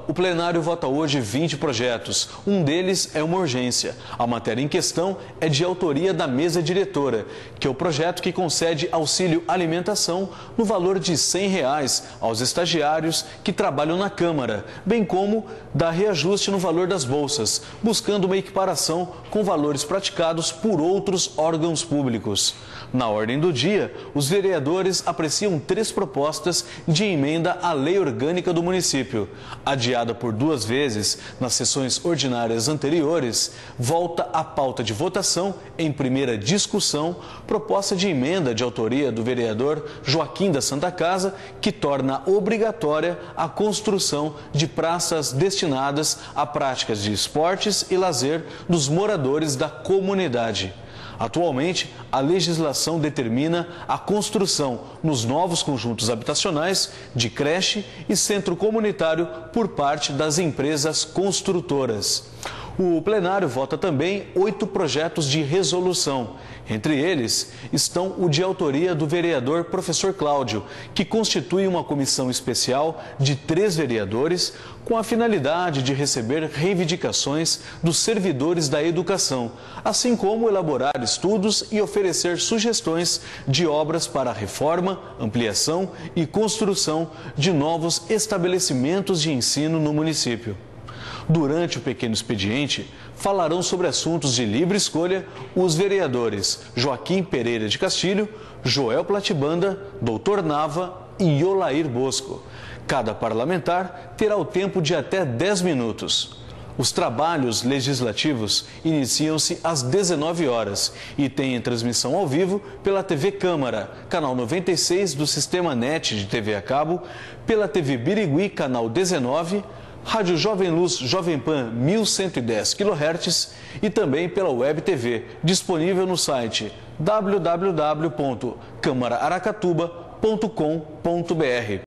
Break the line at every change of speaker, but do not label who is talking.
o plenário vota hoje 20 projetos. Um deles é uma urgência. A matéria em questão é de autoria da mesa diretora, que é o projeto que concede auxílio alimentação no valor de R$ 100 aos estagiários que trabalham na Câmara, bem como dá reajuste no valor das bolsas, buscando uma equiparação com valores praticados por outros órgãos públicos. Na ordem do dia, os vereadores apreciam 3 propostas de emenda à lei orgânica do município. Adiada por 2 vezes nas sessões ordinárias anteriores, volta à pauta de votação em primeira discussão proposta de emenda de autoria do vereador Joaquim da Santa Casa, que torna obrigatória a construção de praças destinadas a práticas de esportes e lazer dos moradores da comunidade. Atualmente, a legislação determina a construção nos novos conjuntos habitacionais de creche e centro comunitário por parte das empresas construtoras. O plenário vota também 8 projetos de resolução. Entre eles estão o de autoria do vereador professor Cláudio, que constitui uma comissão especial de 3 vereadores com a finalidade de receber reivindicações dos servidores da educação, assim como elaborar estudos e oferecer sugestões de obras para a reforma, ampliação e construção de novos estabelecimentos de ensino no município. Durante o pequeno expediente, falarão sobre assuntos de livre escolha os vereadores Joaquim Pereira de Castilho, Joel Platibanda, Doutor Nava e Yolair Bosco. Cada parlamentar terá o tempo de até 10 minutos. Os trabalhos legislativos iniciam-se às 19 horas e têm transmissão ao vivo pela TV Câmara, canal 96 do Sistema NET de TV a cabo, pela TV Birigui, canal 19, Rádio Jovem Luz Jovem Pan 1110 kHz e também pela Web TV, disponível no site www.câmaraaracatuba.com.br.